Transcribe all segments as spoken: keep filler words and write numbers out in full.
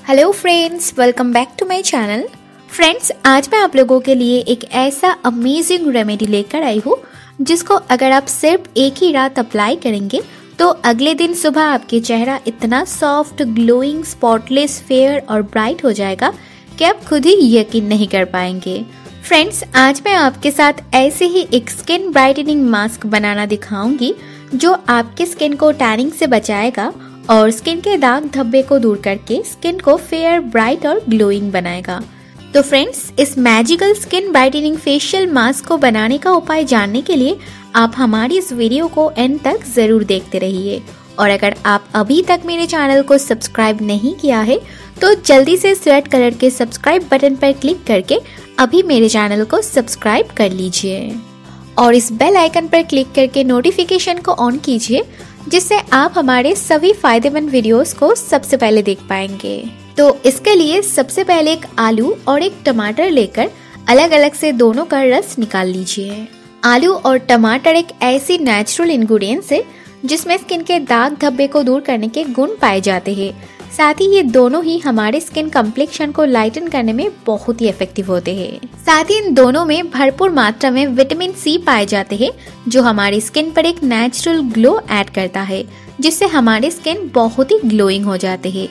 Hello friends, welcome back to my channel. Friends, आज मैं आप लोगों के लिए एक ऐसा अमेजिंग रेमेडी लेकर आई हूँ जिसको अगर आप सिर्फ एक ही रात अप्लाई करेंगे तो अगले दिन सुबह आपके चेहरा इतना सॉफ्ट, ग्लोइंग, स्पॉटलेस, फेयर और ब्राइट हो जाएगा कि आप खुद ही यकीन नहीं कर पाएंगे। फ्रेंड्स, आज मैं आपके साथ ऐसे ही एक स्किन ब्राइटनिंग मास्क बनाना दिखाऊंगी जो आपके स्किन को टैनिंग से बचाएगा और स्किन के दाग धब्बे को दूर करके स्किन को फेयर, ब्राइट और ग्लोइंग बनाएगा। तो फ्रेंड्स, इस magical skin brightening facial mask को बनाने का उपाय जानने के लिए आप हमारी इस वीडियो को एंड तक जरूर देखते रहिए। और अगर आप अभी तक मेरे चैनल को सब्सक्राइब नहीं किया है तो जल्दी से इस रेड कलर के सब्सक्राइब बटन पर क्लिक करके अभी मेरे चैनल को सब्सक्राइब कर लीजिए और इस बेल आइकन पर क्लिक करके नोटिफिकेशन को ऑन कीजिए जिससे आप हमारे सभी फायदेमंद वीडियोस को सबसे पहले देख पाएंगे। तो इसके लिए सबसे पहले एक आलू और एक टमाटर लेकर अलग अलग से दोनों का रस निकाल लीजिए। आलू और टमाटर एक ऐसी नेचुरल इंग्रेडिएंट्स है जिसमें स्किन के दाग धब्बे को दूर करने के गुण पाए जाते हैं। साथ ही ये दोनों ही हमारे स्किन कम्प्लेक्शन को लाइटन करने में बहुत ही इफेक्टिव होते हैं। साथ ही इन दोनों में भरपूर मात्रा में विटामिन सी पाए जाते हैं जो हमारी स्किन पर एक नेचुरल ग्लो ऐड करता है जिससे हमारे स्किन बहुत ही ग्लोइंग हो जाते हैं।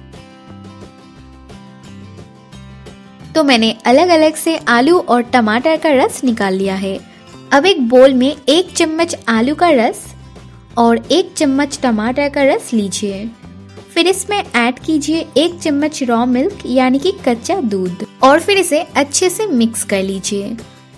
तो मैंने अलग अलग से आलू और टमाटर का रस निकाल लिया है। अब एक बोल में एक चम्मच आलू का रस और एक चम्मच टमाटर का रस लीजिए। फिर इसमें ऐड कीजिए एक चम्मच रॉ मिल्क यानी कि कच्चा दूध और फिर इसे अच्छे से मिक्स कर लीजिए।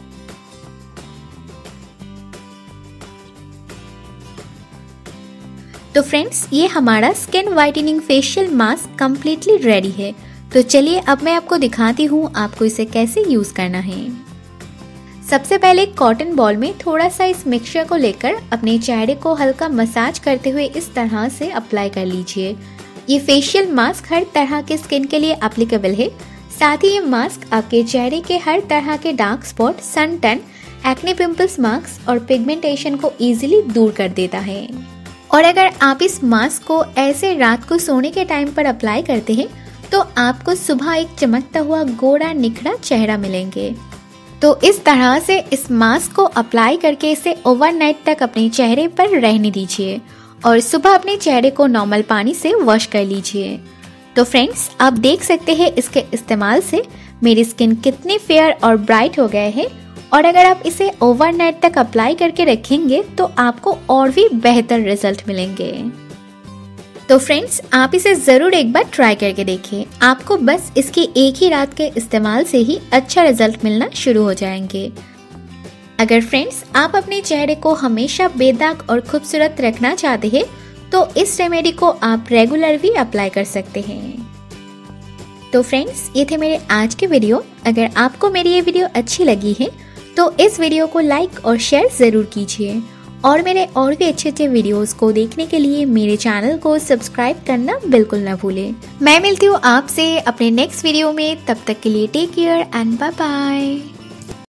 तो फ्रेंड्स, ये हमारा skin whitening facial mask completely ready है। तो चलिए अब मैं आपको दिखाती हूँ आपको इसे कैसे यूज करना है। सबसे पहले कॉटन बॉल में थोड़ा सा इस मिक्सचर को लेकर अपने चेहरे को हल्का मसाज करते हुए इस तरह से अप्लाई कर लीजिए। ये फेशियल मास्क हर तरह के स्किन के लिए एप्लीकेबल है। साथ ही ये मास्क आपके चेहरे के हर तरह के dark spot, sun tan, acne pimples marks और पिगमेंटेशन को इजीली दूर कर देता है। और अगर आप इस मास्क को ऐसे रात को सोने के टाइम पर अप्लाई करते हैं तो आपको सुबह एक चमकता हुआ गोरा निखरा चेहरा मिलेंगे। तो इस तरह से इस मास्क को अप्लाई करके इसे ओवरनाइट तक अपने चेहरे पर रहने दीजिए और सुबह अपने चेहरे को नॉर्मल पानी से वॉश कर लीजिए। तो फ्रेंड्स, आप देख सकते हैं इसके इस्तेमाल से मेरी स्किन कितनी फेयर और ब्राइट हो गए हैं। और अगर आप इसे ओवरनाइट तक अप्लाई करके रखेंगे तो आपको और भी बेहतर रिजल्ट मिलेंगे। तो फ्रेंड्स, आप इसे जरूर एक बार ट्राई करके देखिए। आपको बस इसकी एक ही रात के इस्तेमाल से ही अच्छा रिजल्ट मिलना शुरू हो जाएंगे। अगर फ्रेंड्स, आप अपने चेहरे को हमेशा बेदाग और खूबसूरत रखना चाहते हैं तो इस रेमेडी को आप रेगुलर भी अप्लाई कर सकते हैं। तो फ्रेंड्स, ये थे मेरे आज के वीडियो। अगर आपको मेरी ये वीडियो अच्छी लगी है तो इस वीडियो को लाइक और शेयर जरूर कीजिए और मेरे और भी अच्छे अच्छे वीडियोस को देखने के लिए मेरे चैनल को सब्सक्राइब करना बिल्कुल ना भूलें। मैं मिलती हूँ आपसे अपने नेक्स्ट वीडियो में। तब तक के लिए take care and bye bye.